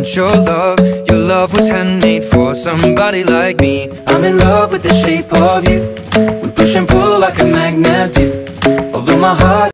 want your love. Your love was handmade for somebody like me. I'm in love with the shape of you. We push and pull like a magnet do. Although my heart